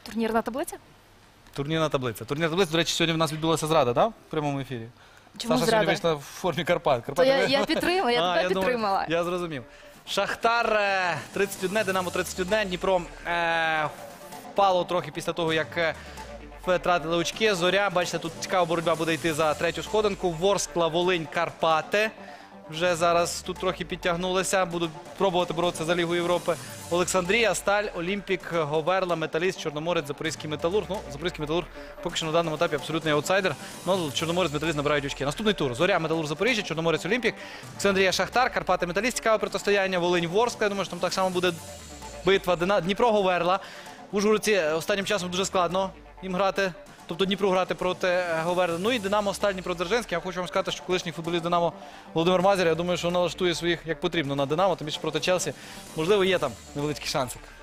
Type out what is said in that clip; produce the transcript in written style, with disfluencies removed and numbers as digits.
турнірна таблиця? Турнірна таблиця. Турнірна таблиця, до речі, сьогодні в нас відбулася зрада, так? В прямому ефірі. Чому Саша сьогодні зрада? вийшла в формі Карпат. То я підтримала, я тебе підтримала. Я зрозумів. Шахтар 31, Динамо 31. Дніпро впало трохи після того, як втратили очки. Зоря, бачите, тут цікава боротьба буде йти за третю сходинку. Ворскла, Волинь, Карпати. Вже зараз тут трохи підтягнулися. Будуть пробувати боротися за Лігу Європи. Олександрія, Сталь, Олімпік, Говерла, Металіст, Чорноморець, Запорізький Металург. Ну, Запорізький Металург поки що на даному етапі абсолютний аутсайдер. Ну, Чорноморець, Металіст набирають очки. Наступний тур. Зоря, Металург, Запоріжжя, Чорноморець, Олімпік, Олександрія, Шахтар, Карпати, Металіст. Цікаве протистояння. Волинь, Ворскла. Я думаю, що там так само буде битва. Дніпро, Говерла. В Ужгородці останнім часом дуже складно їм грати. Тобто Дніпру грати проти Говерли. Ну і Динамо, Сталь, Дніпродзержинський. Я хочу вам сказати, що колишній футболіст Динамо Володимир Мазер, я думаю, що налаштує своїх як потрібно на Динамо, тим більше проти Челсі. Можливо, є там невеличкий шансик.